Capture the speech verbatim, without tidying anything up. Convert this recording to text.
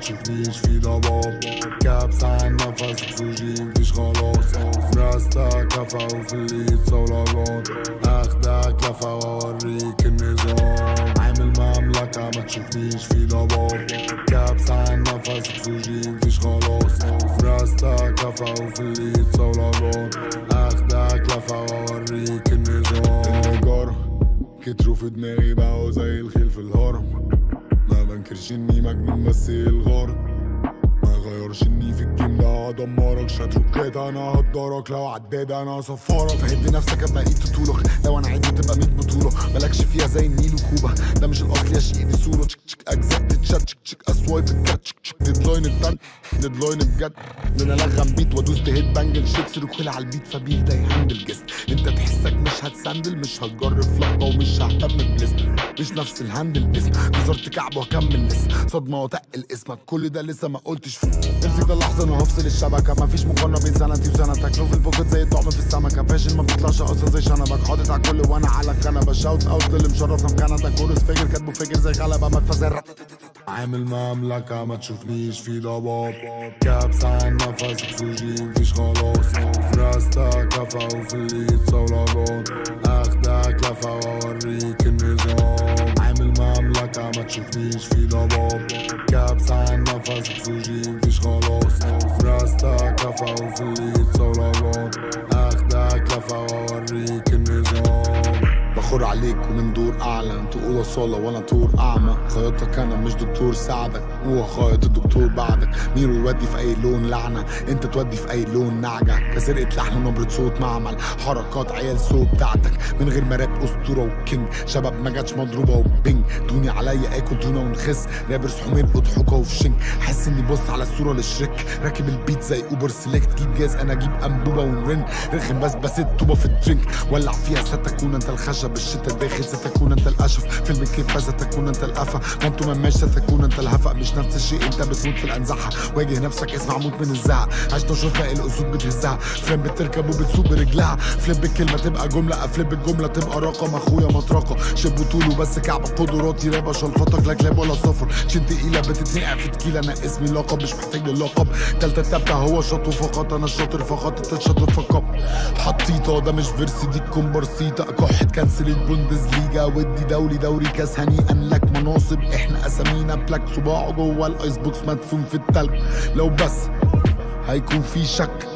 تشوفنيش في ضباب. كابس عن نفس بزوجي مفيش خلاص. راستك لفة وفي اليد صولجان. اخدك لفة واوريك النظام. عامل مملكة ما تشوفنيش في ضباب. كابس عن نفس بزوجي مفيش خلاص. راستك لفة وفي اليد صولجان. اخدك لفة واوريك النظام. النجارة كتروا في دماغي بقوا زي الخيل في الهرم. ما بنكرش اني مجنون بس الغرض ما غيرش اني في الجيم ده هدمرك. شاتروكات انا هقدرك لو عداد انا هصفرك. فهد نفسك ابقى ايد طولك لو انا عادي تبقى ميت بطوله. مالكش فيها زي النيل وكوبا ده مش الاصل يا شقي دي صوره. تشك تشك اجزاء تتشات تشك تشك اسوايب الكات تشك تشك ديدلاين التن ديدلاين بجد. ده انا لغم بيت وادوس تهيد بانجل شيكس ركول على البيت فبيل ده يهندل جسم. انت تحسك مش هتسندل مش هتجرب لقطه ومش ههتم بلسم. مش نفس الهاندل اسم كسرت كعب واكمل لسه صدمه وتقل اسمك كل ده لسه ما قلتش فيه. امسك ده اللحظه انا هفصل الشبكه مفيش مقارنه بين سنتي وسنتك. لو في البوكت زي الطعم في السمكه فاشل ما بتطلعش اصلا زي شنبك. حاطط على الكل وانا على الكنبه شاوت اوت للي مشرفنا مكانتك. كورس فاجر كاتبه فاجر زي غلبه ما تفزر. عامل مملكه ما تشوفنيش في ضباب. كابس عن نفس بزوجي مفيش خلاص. راستك لفة وفي اليد صولجان. اخدك لفة واوريك النظام. عامل مملكة ما تشوفنيش في ضباب. كابس عن نفس بزوجي مفيش خلاص. راستك لفة وفي اليد صولجان. اخدك لفة واوريك النظام. بخور عليك ومن دور اعلى انت اوضه صاله وانا طور اعمى. خياطك انا مش دكتور ساعدك هو خياط الدكتور بعدك. ميرو يودي في اي لون لعنه انت تودي في اي لون نعجه. كسرقه لحن ونبره صوت معمل حركات عيال صوت بتاعتك من غير ما راب اسطوره وكينج. شباب ما جاتش مضروبه وبينج دوني عليا اكل تونه ونخس. رابرز حمير اضحكه وفي شنك. حس اني بص على الصوره للشريك راكب البيت زي اوبر سيلكت. جيب جاز انا اجيب انبوبه ونرن رخم بس بس الطوبه في الدرينك. ولع فيها ستكون انت الخشب بالشتا داخل ستكون انت الاشف. فيلم الكيف ستكون انت القفا. ما انتو مماش ستكون انت الهفق. مش نفس الشيء انت بتموت في الانزحه. واجه نفسك اسمع موت من الزعق. عشنا شفنا الاسود بتهزها. فليب بتركب وبتسوق برجلها. فليب الكلمه تبقى جمله افليب الجمله تبقى رقم. اخويا مطرقه شب طوله بس كعب قدراتي رابه شلفتك لا كلاب ولا صفر. شد تقيله بتتنقع في تكيله. انا اسمي لقب مش محتاج للقب. تالتة تابتة هو شاطر فقط انا الشاطر فقط انت الشاطر فقط. حطيطه ده مش فيرسي دي الكومبارسيتا. كحة كنسل البوندسليجا ودي دولي دوري كاس هنيئا لك مناصب. احنا اسامينا بلاك صباعه جوه الايس بوكس مدفون في التلج. لو بس هيكون في شك